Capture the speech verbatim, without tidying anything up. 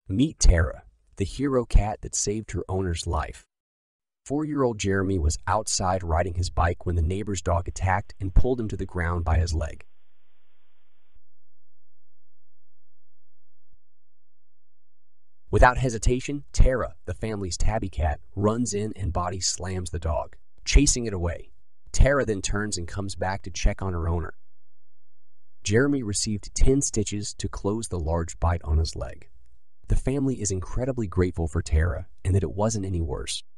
Meet Tara, the hero cat that saved her owner's life. Four-year-old Jeremy was outside riding his bike when the neighbor's dog attacked and pulled him to the ground by his leg. Without hesitation, Tara, the family's tabby cat, runs in and body slams the dog, chasing it away. Tara then turns and comes back to check on her owner. Jeremy received ten stitches to close the large bite on his leg. The family is incredibly grateful for Tara and that it wasn't any worse.